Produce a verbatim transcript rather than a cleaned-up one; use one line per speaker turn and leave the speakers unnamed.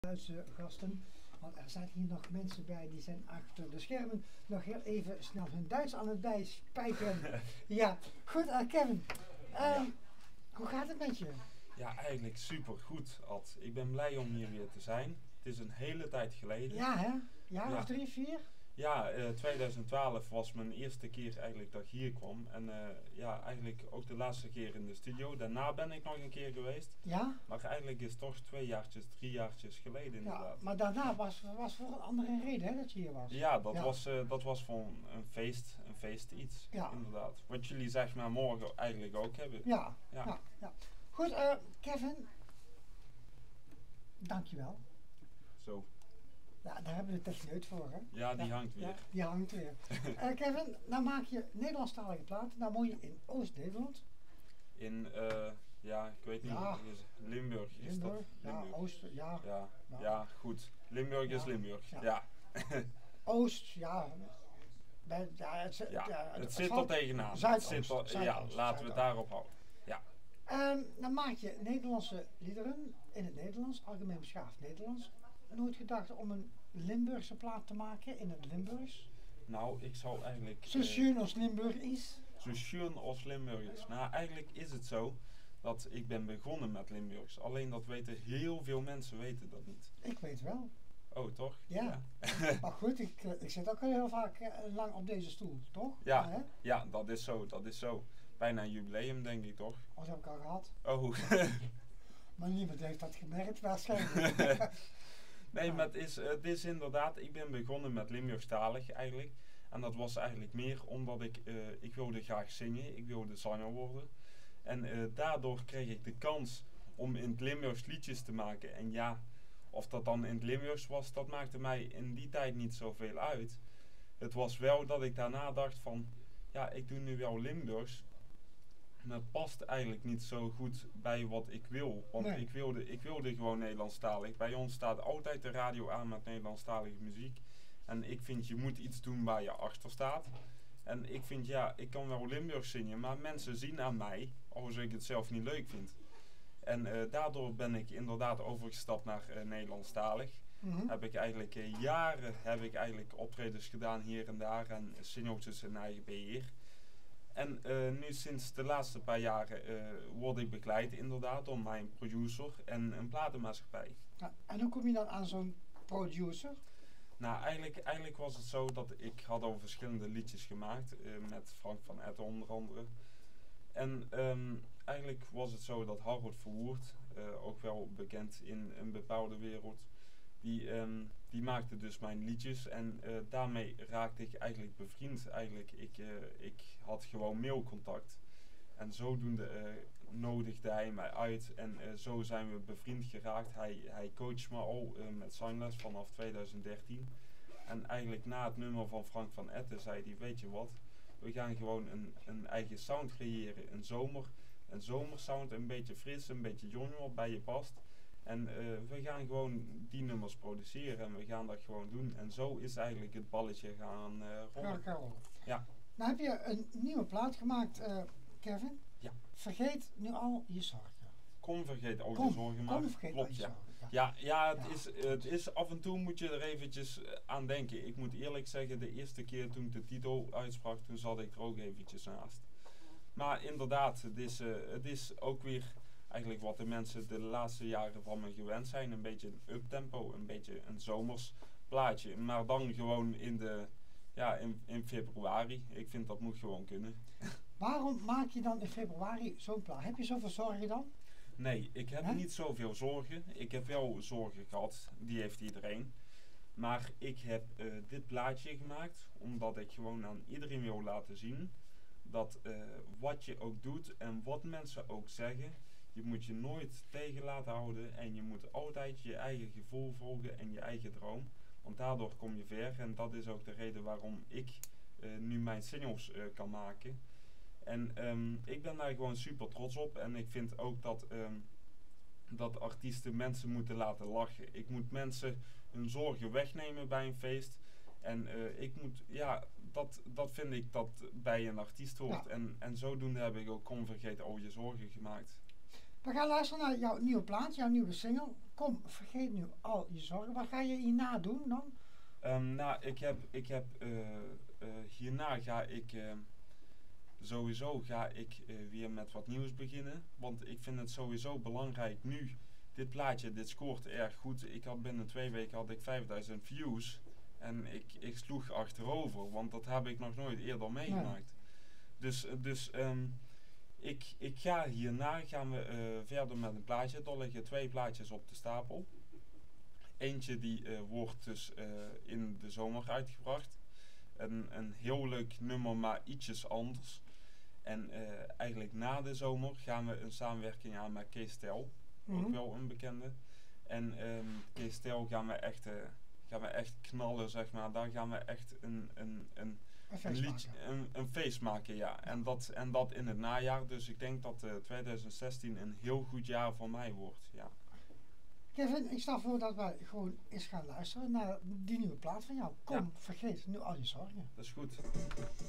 Duitse gasten. Want er zijn hier nog mensen bij die zijn achter de schermen nog heel even snel hun Duits aan het bijspijken. Ja, goed uh, Kevin. Uh, ja. Hoe gaat het met je?
Ja, eigenlijk super goed, Ad. Ik ben blij om hier weer te zijn. Het is een hele tijd geleden.
Ja, hè? Jaar ja. of drie, vier?
Ja, uh, twintig twaalf was mijn eerste keer eigenlijk dat ik hier kwam. En uh, ja, eigenlijk ook de laatste keer in de studio. Daarna ben ik nog een keer geweest.
Ja?
Maar eigenlijk is het toch twee jaartjes, drie jaartjes geleden inderdaad.
Ja, maar daarna was, was voor een andere reden hè, dat je hier was.
Ja, dat,
ja.
Was, uh, dat was voor een feest, een feest iets,
ja.
inderdaad. Wat jullie zeg maar morgen eigenlijk ook hebben.
Ja, ja. ja, ja. Goed, uh, Kevin. Dankjewel.
Zo.
Ja, daar hebben we de techneut voor, hè?
Ja, die ja, hangt weer.
Ja, die hangt weer. uh, Kevin, nou maak je Nederlandstalige platen. Nou woon je in Oost-Nederland.
In, uh, ja, ik weet niet,
ja.
is Limburg is
Limburg,
dat?
Limburg. Ja, Oost, ja.
Ja,
ja.
ja goed. Limburg
ja.
is Limburg, ja.
ja. Oost, ja. Bij, ja, het,
ja,
ja,
het, het
zit
er tegenaan.
Zuidoost,
het zit al,
Zuidoost,
ja, laten
Zuidoost.
we het daarop houden. Ja.
Um, dan maak je Nederlandse liederen in het Nederlands, algemeen beschaafd Nederlands. Nooit gedacht om een Limburgse plaat te maken in het Limburgs?
Nou, ik zou eigenlijk...
Zo schön als Limburg is?
Zo schön als Limburg is. Nou, eigenlijk is het zo dat ik ben begonnen met Limburgs. Alleen dat weten heel veel mensen weten dat niet.
Ik weet wel.
Oh, toch?
Ja. ja. Maar goed, ik, ik zit ook heel vaak uh, lang op deze stoel, toch?
Ja,
ja,
ja, dat is zo, dat is zo. Bijna een jubileum, denk ik, toch?
Oh, dat heb ik al gehad.
Oh.
Maar niemand heeft dat gemerkt, waarschijnlijk.
Nee, ja. maar het is, het is inderdaad, ik ben begonnen met Limburgstalig eigenlijk. En dat was eigenlijk meer omdat ik, uh, ik wilde graag zingen, ik wilde zanger worden. En uh, daardoor kreeg ik de kans om in het Limburgs liedjes te maken. En ja, of dat dan in het Limburgs was, dat maakte mij in die tijd niet zoveel uit. Het was wel dat ik daarna dacht van, ja, ik doe nu wel Limburgs. Maar het past eigenlijk niet zo goed bij wat ik wil. Want
nee.
ik, wilde, ik wilde gewoon Nederlandstalig. Bij ons staat altijd de radio aan met Nederlandstalige muziek. En ik vind, je moet iets doen waar je achter staat. En ik vind, ja, ik kan wel Limburgs zingen, maar mensen zien aan mij, als ik het zelf niet leuk vind. En uh, daardoor ben ik inderdaad overgestapt naar uh, Nederlandstalig.
Mm-hmm.
Heb ik eigenlijk uh, jaren heb ik eigenlijk optredens gedaan hier en daar en singeltjes in eigen beheer. En uh, nu sinds de laatste paar jaren uh, word ik begeleid inderdaad door mijn producer en een platenmaatschappij.
Ja, en hoe kom je dan aan zo'n producer?
Nou, eigenlijk, eigenlijk was het zo dat ik had al verschillende liedjes gemaakt, uh, met Frank van Etten onder andere. En um, eigenlijk was het zo dat Harold Verwoerd, uh, ook wel bekend in een bepaalde wereld, die, um, die maakte dus mijn liedjes en uh, daarmee raakte ik eigenlijk bevriend. Eigenlijk, ik, uh, ik had gewoon mailcontact en zodoende uh, nodigde hij mij uit en uh, zo zijn we bevriend geraakt. Hij, hij coacht me al uh, met zangles vanaf twintig dertien en eigenlijk na het nummer van Frank van Etten zei hij, weet je wat, we gaan gewoon een, een eigen sound creëren, een zomer, een zomersound, een beetje fris, een beetje jong wat bij je past. En uh, we gaan gewoon die nummers produceren en we gaan dat gewoon doen. En zo is eigenlijk het balletje gaan uh, rollen.
Ja,
ja.
Nou heb je een nieuwe plaat gemaakt, uh, Kevin.
Ja.
Vergeet nu al je zorgen.
Kom vergeet al
kom,
je zorgen maar.
Kom vergeet
Klopt,
al je
ja.
zorgen.
Ja, ja, het,
ja.
Is, het is af en toe moet je er eventjes aan denken. Ik moet eerlijk zeggen, de eerste keer toen ik de titel uitsprak, toen zat ik er ook eventjes naast. Maar inderdaad, het is, uh, het is ook weer eigenlijk wat de mensen de laatste jaren van me gewend zijn. Een beetje een uptempo, een beetje een zomers plaatje. Maar dan gewoon in, de, ja, in, in februari. Ik vind dat moet gewoon kunnen.
Waarom maak je dan in februari zo'n plaat? Heb je zoveel zorgen dan?
Nee, ik heb
He?
niet zoveel zorgen. Ik heb wel zorgen gehad, die heeft iedereen. Maar ik heb uh, dit plaatje gemaakt omdat ik gewoon aan iedereen wil laten zien dat uh, wat je ook doet en wat mensen ook zeggen, je moet je nooit tegen laten houden en je moet altijd je eigen gevoel volgen en je eigen droom. Want daardoor kom je ver en dat is ook de reden waarom ik uh, nu mijn singles uh, kan maken. En um, ik ben daar gewoon super trots op en ik vind ook dat, um, dat artiesten mensen moeten laten lachen. Ik moet mensen hun zorgen wegnemen bij een feest. En uh, ik moet, ja, dat, dat vind ik dat bij een artiest hoort.
Ja.
En, en zodoende heb ik ook Kom vergeet al je zorgen gemaakt.
We gaan luisteren naar jouw nieuwe plaat, jouw nieuwe single. kom, vergeet nu al je zorgen. Wat ga je hierna doen dan?
Um, nou, ik heb, ik heb uh, uh, hierna ga ik uh, sowieso ga ik uh, weer met wat nieuws beginnen. Want ik vind het sowieso belangrijk nu. Dit plaatje, dit scoort erg goed. Ik had binnen twee weken had ik vijfduizend views. En ik, ik sloeg achterover, want dat heb ik nog nooit eerder meegemaakt.
Nee.
Dus, dus um, ik, ik ga hierna gaan we uh, verder met een plaatje. Er liggen twee plaatjes op de stapel. Eentje die uh, wordt dus uh, in de zomer uitgebracht. Een, een heel leuk nummer, maar ietsjes anders. En uh, eigenlijk na de zomer gaan we een samenwerking aan met Kees Tel. Mm-hmm. Ook wel een bekende. En um, Kees Tel gaan we echt... Uh, gaan we echt knallen, zeg maar. Daar gaan we echt een, een, een,
een,
een, liedje, een, een feest maken, ja. En dat, en dat in het najaar. Dus ik denk dat uh, twintig zestien een heel goed jaar voor mij wordt, ja.
Kevin, ik stel voor dat wij gewoon eens gaan luisteren naar die nieuwe plaat van jou. Kom, ja. Vergeet nu al je zorgen.
Dat is goed.